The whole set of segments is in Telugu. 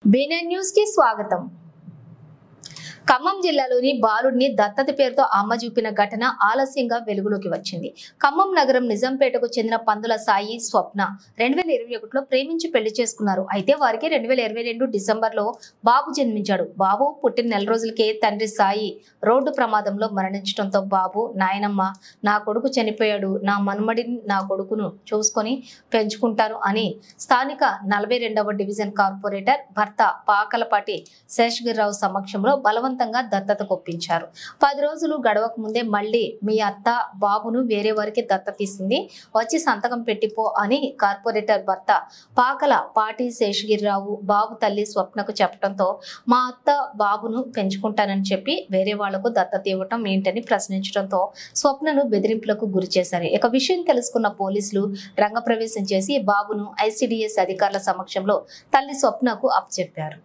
బీనెట్ న్యూస్ కి స్వాగతం। ఖమ్మం జిల్లాలోని బాలుడిని దత్తత పేరుతో అమ్మ చూపిన ఘటన ఆలస్యంగా వెలుగులోకి వచ్చింది। ఖమ్మం నగరం నిజాంపేటకు చెందిన పందుల సాయి స్వప్న 2021లో ప్రేమించి పెళ్లి చేసుకున్నారు। అయితే వారికి 2022 డిసెంబర్లో బాబు జన్మించాడు। బాబు పుట్టిన నెల రోజులకే తండ్రి సాయి రోడ్డు ప్రమాదంలో మరణించడంతో బాబు నాయనమ్మ నా కొడుకు చనిపోయాడు, నా మనుమడిని నా కొడుకును చూసుకొని పెంచుకుంటాను అని స్థానిక 42వ డివిజన్ కార్పొరేటర్ భర్త పాకలపాటి శేషగిరిరావు సమక్షంలో బలవంతంగా దత్తతకు ఒప్పించారు। 10 రోజులు గడవక ముందే మళ్ళీ మీ అత్త బాబును వేరే వారికి దత్తత ఇస్తుంది, వచ్చి సంతకం పెట్టిపో అని కార్పొరేటర్ భర్త పాకలపాటి శేషగిరిరావు బాబు తల్లి స్వప్నకు చెప్పడంతో మా అత్త బాబును పెంచుకుంటానని చెప్పి వేరే వాళ్లకు దత్తత ఇవ్వటం ఏంటని ప్రశ్నించడంతో స్వప్నను బెదిరింపులకు గురి చేశారు। ఇక విషయం తెలుసుకున్న పోలీసులు రంగప్రవేశం చేసి బాబును ఐసిడిఎస్ అధికారుల సమక్షంలో తల్లి స్వప్నకు అప్పచెప్పారు।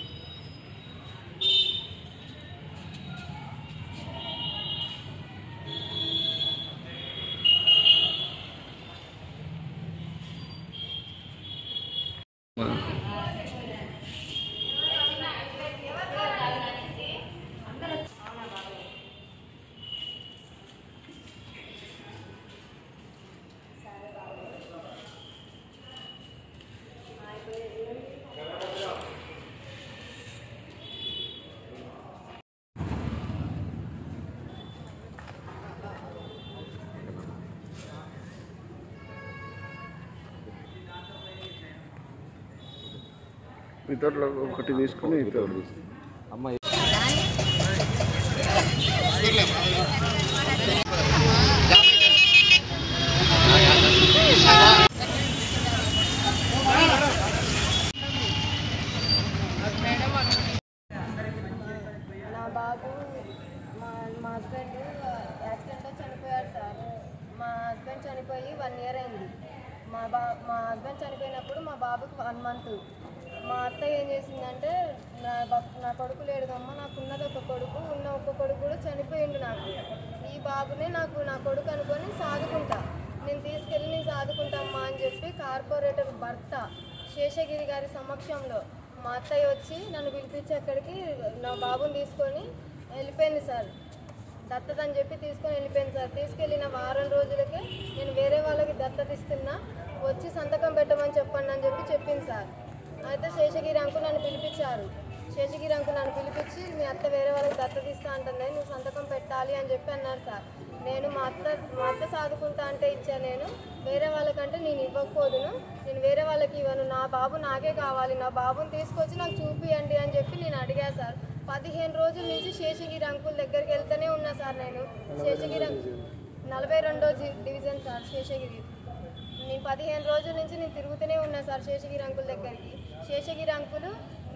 ఇతరులు ఒకటి తీసుకుని అమ్మ నా బాబు మా హస్బెండ్ యాక్సిడెంట్లో చనిపోయాడు సార్। మా హస్బెండ్ చనిపోయి 1 ఇయర్ అయింది। మా హస్బెండ్ చనిపోయినప్పుడు మా బాబుకి 1 మంత్। మా అత్త ఏం చేసిందంటే నా కొడుకు లేడుదమ్మా, నాకున్నది ఒక కొడుకు, ఉన్న ఒక కొడుకు కూడా చనిపోయిండు నాకు, ఈ బాబునే నా కొడుకు అనుకొని సాదుకుంటా, నేను తీసుకెళ్ళి నేను సాదుకుంటామ్మా అని చెప్పి కార్పొరేటర్ భర్త శేషగిరి గారి సమక్షంలో మా అత్తయ్య వచ్చి నన్ను పిలిపించి అక్కడికి నా బాబుని తీసుకొని వెళ్ళిపోయింది సార్। దత్తత అని చెప్పి తీసుకొని వెళ్ళిపోయింది సార్। తీసుకెళ్ళిన వారం రోజులకే నేను వేరే వాళ్ళకి దత్తత ఇస్తున్నా, వచ్చి సంతకం పెట్టమని చెప్పండి అని చెప్పి చెప్పింది సార్। అయితే శేషగిరి అంకుల్ నన్ను పిలిపించారు। శేషగిరి అంకుల్ నన్ను పిలిపించి మీ అత్త వేరే వాళ్ళకి దత్తత ఇస్తా అంటుంది, నువ్వు సంతకం పెట్టాలి అని చెప్పి అన్నారు సార్। నేను మా అత్త సాదుకుంటా అంటే ఇచ్చా, నేను వేరే వాళ్ళకంటే నేను ఇవ్వకపోదును, నేను వేరే వాళ్ళకి ఇవ్వను, నా బాబు నాకే కావాలి, నా బాబుని తీసుకొచ్చి నాకు చూపియండి అని చెప్పి నేను అడిగా సార్। 15 రోజుల నుంచి శేషగిరి అంకుల్ దగ్గరికి వెళ్తూనే ఉన్నా సార్। నేను శేషగిరి 42వ డివిజన్ సార్ శేషగిరి, నేను 15 రోజుల నుంచి నేను తిరుగుతూనే ఉన్నా సార్ శేషగిరి అంకుల్ దగ్గరికి। శేషగిరి అంకులు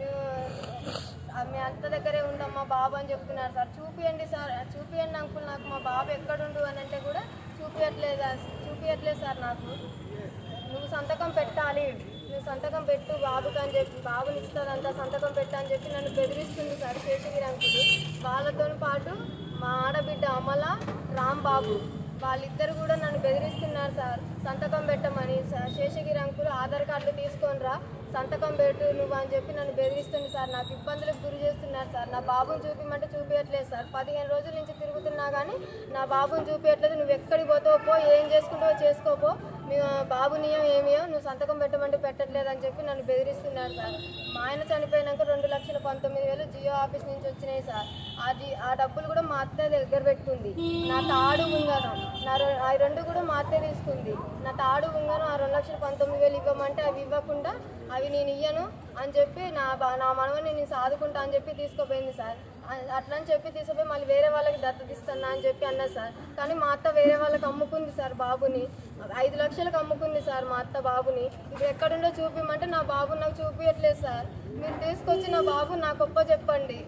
మీ అత్త దగ్గరే ఉండమ్మా బాబు అని చెప్తున్నారు సార్। చూపియండి సార్, చూపియండి అంకుల్ నాకు మా బాబు ఎక్కడుండు అని అంటే కూడా చూపియట్లేదు సార్ నాకు, నువ్వు సంతకం పెట్టాలి, నువ్వు సంతకం పెట్టు బాబుకి అని చెప్పి, బాబుని ఇస్తారంతా సంతకం పెట్టా అని చెప్పి నన్ను బెదిరిస్తుంది సార్ శేషగిరి అంకులు। వాళ్ళతో పాటు మా ఆడబిడ్డ అమల రాంబాబు వాళ్ళిద్దరు కూడా నన్ను బెదిరిస్తున్నారు సార్ సంతకం పెట్టమని। శేషగిరి అంకులు ఆధార్ కార్డులు తీసుకొని రా సంతకం పెట్టు నువ్వు అని చెప్పి నన్ను బెదిరిస్తుంది సార్, నాకు ఇబ్బందులకు గురి చేస్తున్నారు సార్। నా బాబుని చూపిమంటే చూపించట్లేదు సార్, 15 రోజుల నుంచి తిరుగుతున్నా కానీ నా బాబుని చూపించట్లేదు, నువ్వు ఎక్కడికి పోతావో పో, ఏం చేసుకుంటావో చేసుకోపో, మీ బాబు నియం ఏమియో, నువ్వు సంతకం పెట్టమంటే పెట్టట్లేదు అని చెప్పి నన్ను బెదిరిస్తున్నారు సార్। మా ఆయన చనిపోయినాక 2,19,000 జియో ఆఫీస్ నుంచి వచ్చినాయి సార్। ఆ డబ్బులు కూడా మా అత్త దగ్గర పెట్టుకుంది, నా తాడు ఉంగరం ఆ 2 కూడా మా అత్తే తీసుకుంది, నా తాడు ఉంగరం ఆ 2,19,000 ఇవ్వమంటే అవి ఇవ్వకుండా అవి నేను ఇయ్యను అని చెప్పి నా మనవని నేను సాదుకుంటా అని చెప్పి తీసుకుపోయింది సార్। అట్లా అని చెప్పి తీసుకుపోయి మళ్ళీ వేరే వాళ్ళకి దత్తత ఇస్తున్నా అని చెప్పి అన్నారు సార్। కానీ మా అత్త వేరే వాళ్ళకి అమ్ముకుంది సార్ బాబుని, 5 లక్షలకు అమ్ముకుంది సార్ మా అత్త బాబుని। ఇప్పుడు ఎక్కడుండో చూపిమంటే నా బాబుని నాకు చూపించట్లేదు సార్, మీరు తీసుకొచ్చి నా బాబు నాకు గొప్ప చెప్పండి।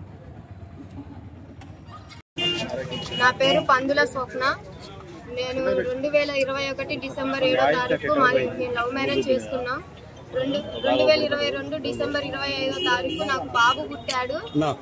నా పేరు పందుల స్వప్న, నేను 2021 డిసెంబర్ 7వ తారీఖు నేను లవ్ మ్యారేజ్ చేసుకున్నా। 2022 డిసెంబర్ 25వ తారీఖు నాకు బాబు పుట్టాడు।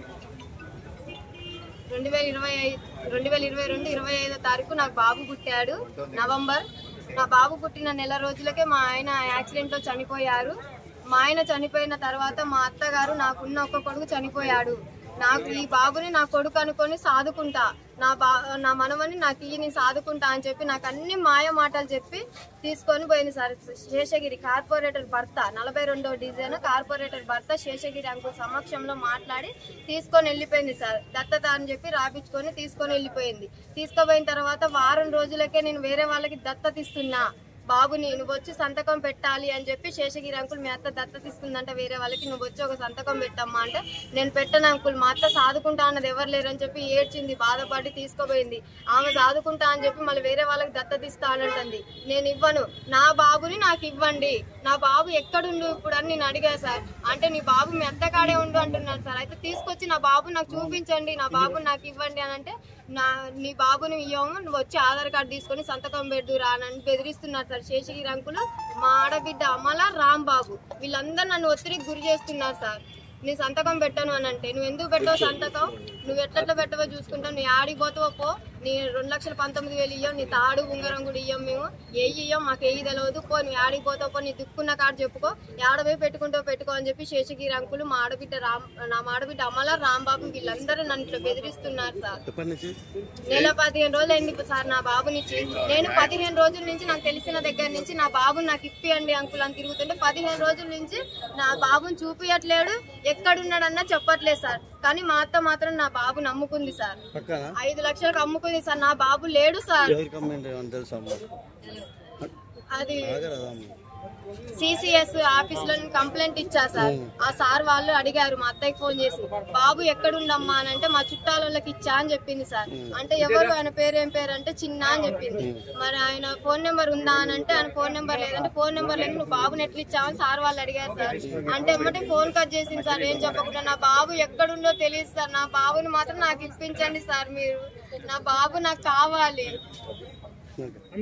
2022 25వ తారీఖు నాకు బాబు పుట్టాడు నవంబర్। నా బాబు పుట్టిన నెల రోజులకే మా ఆయన యాక్సిడెంట్లో చనిపోయారు। మా ఆయన చనిపోయిన తర్వాత మా అత్తగారు నాకున్న ఒక కొడుకు చనిపోయాడు, నాకు ఈ బాబుని నా కొడుకు అనుకొని సాదుకుంటా, నా మనవని నాకు ఈయన సాదుకుంటా అని చెప్పి నాకు అన్ని మాయ మాటలు చెప్పి తీసుకొని పోయింది సార్. శేషగిరి కార్పొరేటర్ భర్త 42వ డివిజన్ కార్పొరేటర్ భర్త శేషగిరి అంకుల్ సమక్షంలో మాట్లాడి తీసుకొని వెళ్ళిపోయింది సార్. దత్తత అని చెప్పి రాపించుకొని తీసుకొని వెళ్ళిపోయింది. తీసుకుపోయిన తర్వాత వారం రోజులకే నేను వేరే వాళ్ళకి దత్తత ఇస్తున్నా బాబుని, నువ్వు వచ్చి సంతకం పెట్టాలి అని చెప్పి శేషగిరి అంకుల్ మీ అత్త దత్తత ఇస్తుందంటే వేరే వాళ్ళకి, నువ్వు వచ్చి ఒక సంతకం పెట్టమ్మా అంటే నేను పెట్టను అంకుల్, మా అత్త సాదుకుంటా అన్నది ఎవరు లేరని చెప్పి ఏడ్చింది, బాధపడి తీసుకుపోయింది. ఆమె సాదుకుంటా అని చెప్పి మళ్ళీ వేరే వాళ్ళకి దత్తత ఇస్తా అని అంటుంది. నేను ఇవ్వను, నా బాబుని నాకు ఇవ్వండి, నా బాబు ఎక్కడుండు ఇప్పుడు అని నేను అడిగా సార్. అంటే నీ బాబు మీ అత్త కాడే ఉండు అంటున్నాను సార్. అయితే తీసుకొచ్చి నా బాబు నాకు చూపించండి, నా బాబు నాకు ఇవ్వండి అని అంటే నీ బాబుని ఇవ్వము, నువ్వు వచ్చి ఆధార్ కార్డు తీసుకొని సంతకం పెడుదురా అని బెదిరిస్తున్నారు సార్ శేషగిరి అంకులు, మా ఆడబిడ్డ అమల, రాంబాబు వీళ్ళందరూ నన్ను ఒత్తిడికి గురి చేస్తున్నారు సార్. నీ సంతకం పెట్టను అని అంటే నువ్వు ఎందుకు పెట్టావు సంతకం, నువ్వు ఎట్లా పెట్టవో చూసుకుంటావు, నీ ఆడికి పోతావో పో, నీ 2,19,000 ఇయ్యం, నీ తాడు ఉంగరం కూడా ఇయ్యం, మేము ఇయ్యం, మాకు తెలియదు పో, నువ్వు ఆడికి పోతావు పో, నీ దిక్కున్న కాడు చెప్పుకో, ఆడపోయి పెట్టుకుంటావు పెట్టుకో అని చెప్పి శేషగిరి అంకులు మా ఆడబిడ్డ నా ఆడబిడ్డ అమల, రాంబాబు వీళ్ళందరూ నన్ను ఇట్లా బెదిరిస్తున్నారు సార్. నెల 15 రోజులు అయింది సార్ నా బాబునిచ్చి. నేను 15 రోజుల నుంచి నాకు తెలిసిన దగ్గర నుంచి నా బాబుని నాకు ఇప్పియండి అంకుల్ అని తిరుగుతుంటే 15 రోజుల నుంచి నా బాబుని చూపియట్లేడు, ఎక్కడున్నాడన్నా చెప్పట్లేదు సార్. కానీ మా అత్త మాత్రం నా బాబు నమ్ముకుంది సార్, 5 లక్షలకు అమ్ముకుంది సార్. నా బాబు లేడు సార్. అది CCS ఆఫీస్ లో కంప్లైంట్ ఇచ్చా సార్. ఆ సార్ వాళ్ళు అడిగారు మా అత్తయ్యకి ఫోన్ చేసి, బాబు ఎక్కడుండమ్మా అని అంటే మా చుట్టాలకి ఇచ్చా అని చెప్పింది సార్. అంటే ఎవరు, ఆయన పేరు ఏం పేరు అంటే చిన్న అని చెప్పింది. మరి ఆయన ఫోన్ నెంబర్ ఉందా అని అంటే ఆయన ఫోన్ నెంబర్ లేదంటే, ఫోన్ నెంబర్ లేదు, నువ్వు బాబుని ఎట్లా ఇచ్చావని సార్ వాళ్ళు అడిగారు సార్. అంటే ఎమ్మటే ఫోన్ కట్ చేసింది సార్, ఏం చెప్పకుండా. నా బాబు ఎక్కడుందో తెలియదు సార్, నా బాబుని మాత్రం నాకు ఇప్పించండి సార్ మీరు, నా బాబు నాకు కావాలి.